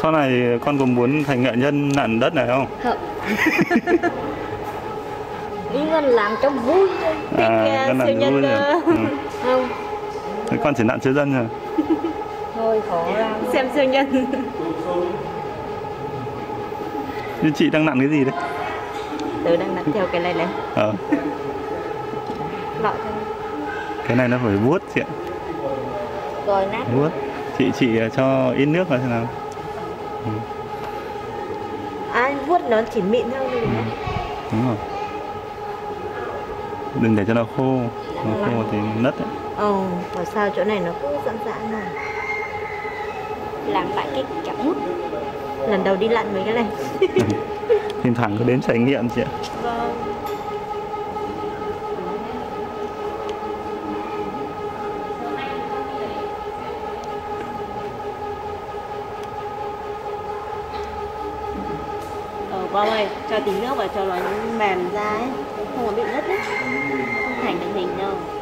Sau này con có muốn thành nghệ nhân nặn đất này không? Không. Ý con làm cho vui thôi. Con Siêu nhân không. Thế con chỉ nặn siêu dân thôi. Thôi khó làm. Xem siêu nhân. Nhưng chị đang nặn cái gì đấy? Tớ đang nặn theo cái này này. Lọ thôi. Cái này nó phải vuốt chị ạ. Rồi nát. Vuốt. Chị cho ít nước vào thế nào? Vuốt nó chỉ mịn thôi đúng không? Đúng rồi. Đừng để cho nó khô. Nó khô thì nứt đấy. Mà sao chỗ này nó cứ giãn giãn này. Làm lại cái chậm. Lần đầu đi lặn mấy cái này. Thỉnh thoảng có đến trải nghiệm chị ạ. Vâng. Bom ơi, cho tí nước vào cho nó mềm ra ấy, không có bị nứt đấy, không thành được hình đâu.